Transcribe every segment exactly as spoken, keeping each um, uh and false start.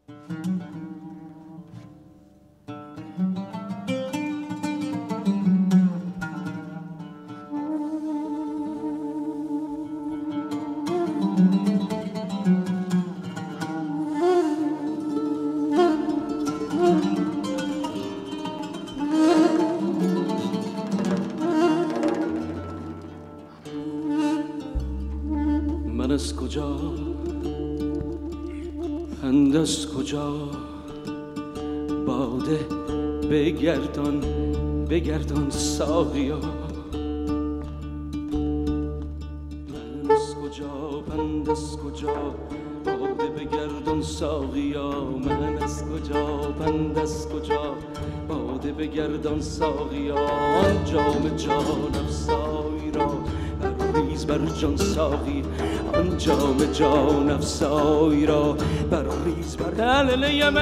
من از کجا پند از کجا باده بگردان بگردان ساقیا من از کجا پند از کجا باده بگردان ساقیا من از کجا پند از کجا باده بگردان ساقیا آن جام جان افزایی را ریز بر جان ساقی آن جام جان افزایی را بر ریز بر الیم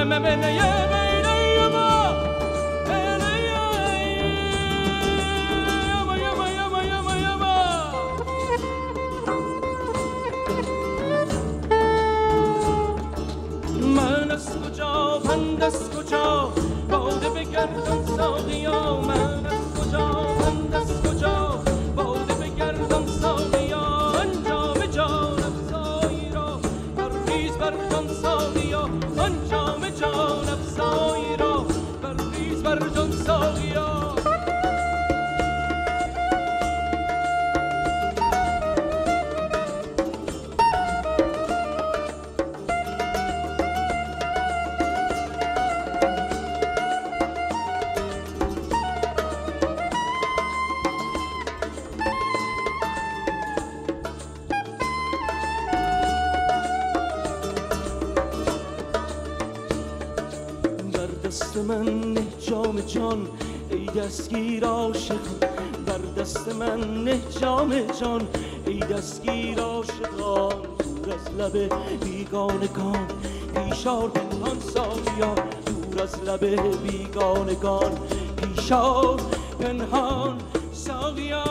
من از کجا پند از کجا باده بگردان ساقیا من از کجا پند از کجا باده بگردان ساقیا آن جام جان افزایی را بر ریز بر جان ساقیا آن جام جان افزایی را بر ریز بر جان ساقیا دست من نه جام جان ای دستگیر عاشقان بر دست من نه جام جان ای دستگیر عاشقان دور از لب بیگانگان پیشار پنهان ساقیا دور از لب بیگانگان پیشار پنهان ساقیا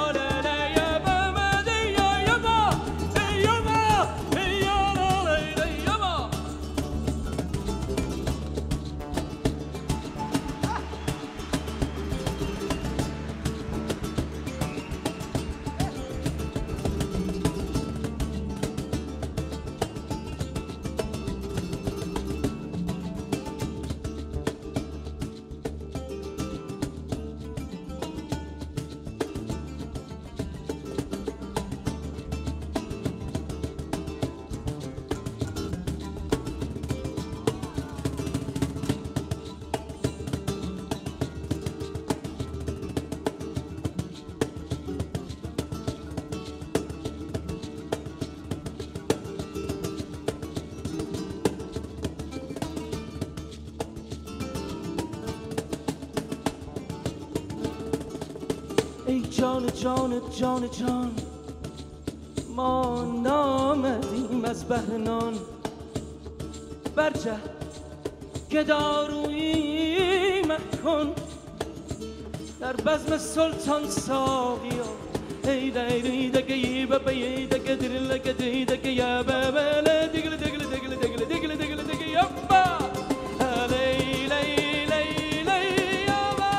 ای جان جان جان جان ما نامدیم از بهر نان برجه که دارویی مکن در بزم سلطان ساقیا ای دیری دگی ببی دگ دل دگ دی دگ یا ببل دیگل دیگل دیگل دیگل دیگل دیگل دیگل یابا لی لی لی لی یابا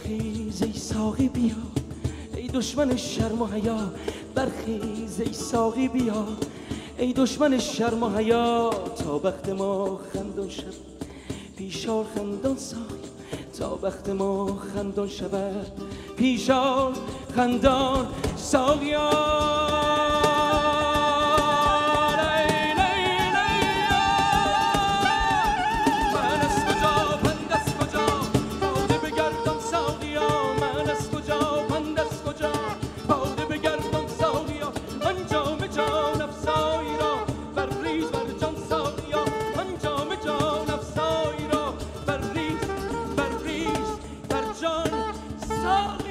برخیز ای ساقی بیا، ای دشمن شرم و حیا. برخیز ای ساقی بیا، ای دشمن شرم و حیا. تا بخت ما خندان شد پیشار خندان ساقی، تا بخت ما خندان شود پیشار خندان ساقیا. Sorry.